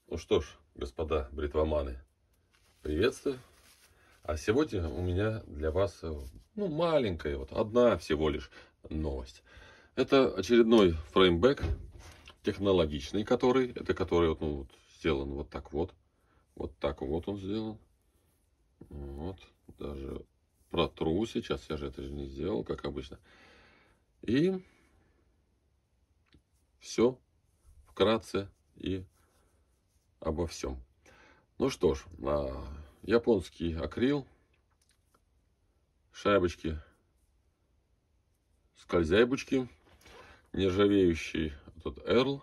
Ну что ж, господа бритвоманы, приветствую. А сегодня у меня для вас, маленькая, вот одна всего лишь новость. Это очередной фреймбэк, технологичный, который сделан вот так вот. Вот так вот он сделан. Вот, даже протру сейчас, я же это же не сделал, как обычно. И все вкратце и обо всем. Ну что ж, японский акрил, шайбочки, скользяйбочки, нержавеющий этот Эрл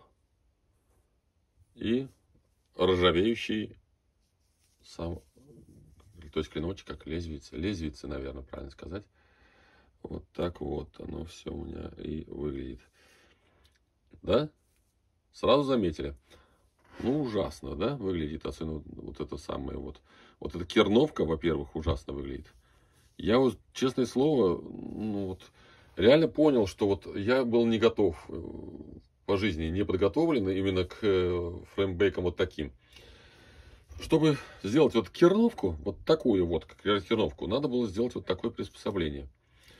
и ржавеющий сам, то есть клиночек, как лезвица. Лезвица, наверное, правильно сказать. Вот так вот оно все у меня и выглядит. Да? Сразу заметили? Ну, ужасно, да, выглядит. Особенно вот это самое вот. Вот эта керновка, во-первых, ужасно выглядит. Я вот, честное слово, реально понял, что вот я был не готов по жизни, не подготовлен именно к фреймбэкам вот таким. Чтобы сделать вот керновку, вот такую вот керновку, надо было сделать вот такое приспособление.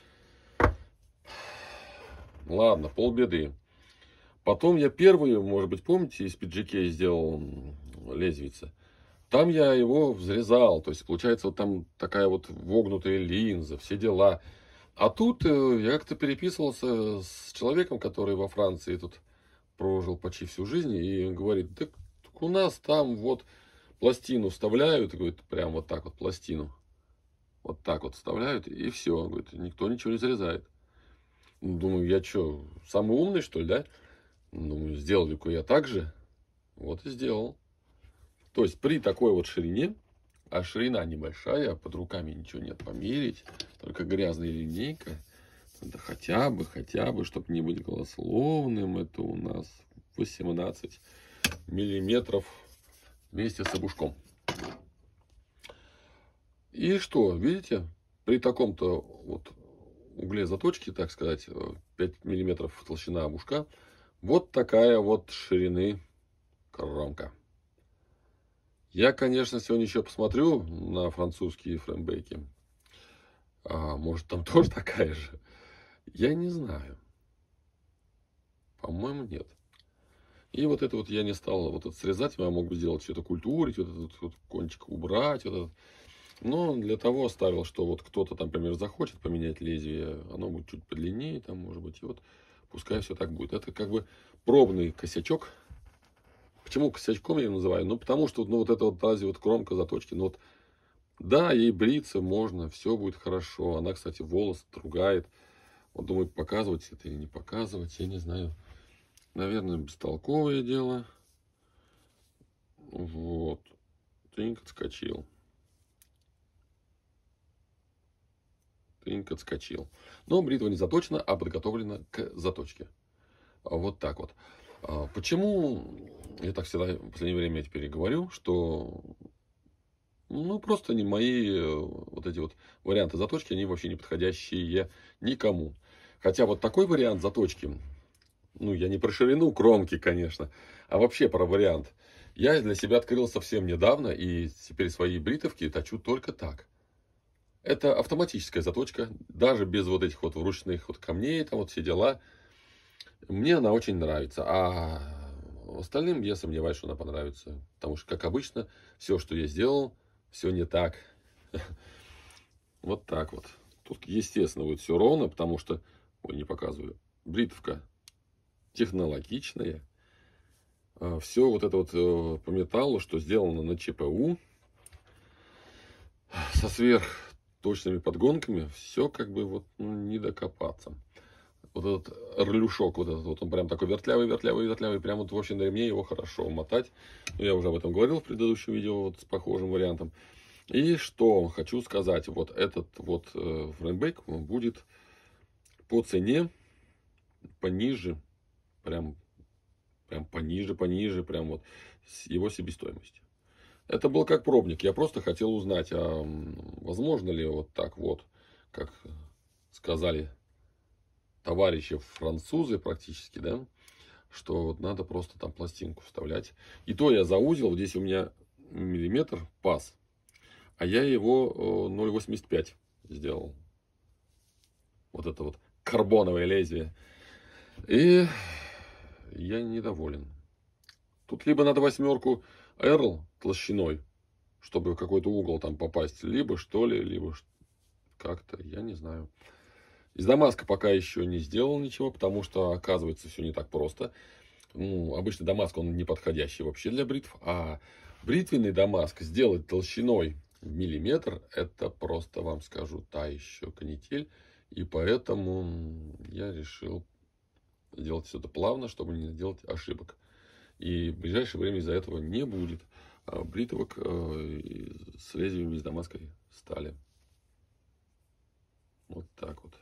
Ладно, полбеды. Потом я первую, может быть, помните, из PGK сделал лезвица. Там я его взрезал, то есть получается вот там такая вот вогнутая линза, все дела. А тут я как-то переписывался с человеком, который во Франции тут прожил почти всю жизнь, и говорит, так у нас там вот пластину вставляют, говорит, прям вот так вот пластину. Вот так вот вставляют, и все. Говорит, никто ничего не зарезает. Думаю, я что, самый умный, что ли, да? Думаю, сделали-ка я так же. Вот и сделал. То есть при такой вот ширине, а ширина небольшая, под руками ничего нет померить, только грязная линейка. Это хотя бы, чтобы не быть голословным, это у нас 18 миллиметров вместе с обушком. И что, видите, при таком-то вот угле заточки, так сказать, 5 миллиметров толщина обушка, вот такая вот ширины кромка. Я, конечно, сегодня еще посмотрю на французские фреймбеки. Может, там тоже такая же? Я не знаю. По-моему, нет. И вот это вот я не стал вот это срезать. Я мог бы сделать что-то культурить, вот этот вот кончик убрать. Вот этот. Но для того оставил, что вот кто-то там, например, захочет поменять лезвие, оно будет чуть подлиннее, там, может быть, и вот пускай все так будет. Это как бы пробный косячок. Почему косячком я его называю? Ну, потому что, вот это вот разве вот кромка заточки, да, ей бриться можно, все будет хорошо. Она, кстати, волос тругает. Вот думаю, показывать это или не показывать, я не знаю. Наверное, бестолковое дело. Вот. Тыньк отскочил. Тыньк отскочил. Но бритва не заточена, а подготовлена к заточке. Вот так вот. Почему я так всегда в последнее время теперь говорю, что просто не мои вот эти вот варианты заточки, они вообще не подходящие никому. Хотя вот такой вариант заточки, я не про ширину кромки, конечно, а вообще про вариант. Я для себя открыл совсем недавно, и теперь свои бритовки точу только так. Это автоматическая заточка, даже без вот этих вот вручных вот камней, там вот все дела. Мне она очень нравится, а остальным я сомневаюсь, что она понравится. Потому что, как обычно, все, что я сделал, все не так. Вот так вот. Тут, естественно, будет все ровно, потому что, не показываю, бритовка технологичная. Все вот это вот по металлу, что сделано на ЧПУ, со сверхточными подгонками, все как бы вот не докопаться. Вот этот орлюшок, вот этот вот, он прям такой вертлявый, прям вот вообще на ремне его хорошо мотать. Я уже об этом говорил в предыдущем видео вот с похожим вариантом. И что хочу сказать, вот этот вот фреймбэк будет по цене пониже, прям пониже, прям вот с его себестоимостью. Это был как пробник. Я просто хотел узнать, возможно ли вот так вот, как сказали товарищи французы практически, да, что вот надо просто там пластинку вставлять. И то я заузил, здесь у меня миллиметр паз, а я его 0,85 сделал. Вот это вот карбоновое лезвие. И я недоволен. Тут либо надо 8 Эрл толщиной, чтобы в какой-то угол там попасть, либо что ли, либо как-то, я не знаю. Из Дамаска пока еще не сделал ничего, потому что, оказывается, все не так просто. Ну, обычно Дамаск, он не подходящий вообще для бритв, а бритвенный Дамаск сделать толщиной в миллиметр, это просто, вам скажу, та еще канитель. И поэтому я решил сделать все это плавно, чтобы не делать ошибок. И в ближайшее время из-за этого не будет бритвок с лезвием из дамасской стали. Вот так вот.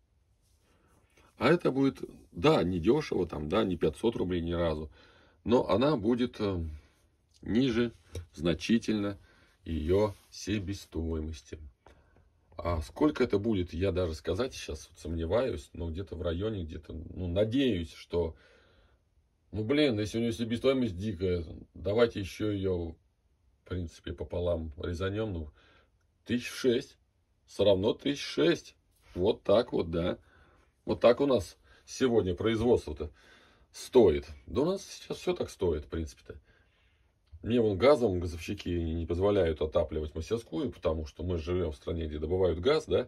А это будет, да, не дешево, там, да, не 500 рублей ни разу, но она будет ниже значительно ее себестоимости. А сколько это будет, я даже сказать сейчас вот сомневаюсь, но где-то в районе, где-то, ну, надеюсь, что, ну, блин, если у нее себестоимость дикая, давайте еще ее, в принципе, пополам резанем, ну, 1006, все равно 1006, вот так вот, да. Вот так у нас сегодня производство-то стоит. Да у нас сейчас все так стоит, в принципе-то. Мне вон газом газовщики не позволяют отапливать мастерскую, потому что мы живем в стране, где добывают газ, да.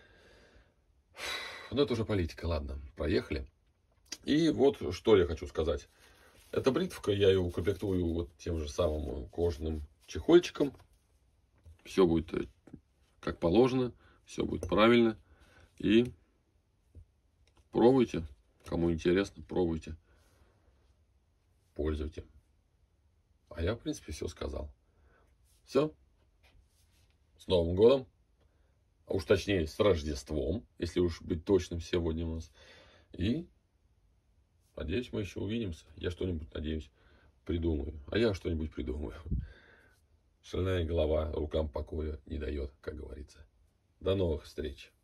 Но это уже политика, ладно, проехали. И вот что я хочу сказать. Эта бритвка, я ее укомплектую вот тем же самым кожаным чехольчиком. Все будет как положено, все будет правильно. И пробуйте. Кому интересно, пробуйте. Пользуйте. А я, в принципе, все сказал. Все. С Новым годом. А уж точнее, с Рождеством. Если уж быть точным, сегодня у нас. И надеюсь, мы еще увидимся. Я что-нибудь, надеюсь, придумаю. А я что-нибудь придумаю. Шальная голова рукам покоя не дает, как говорится. До новых встреч.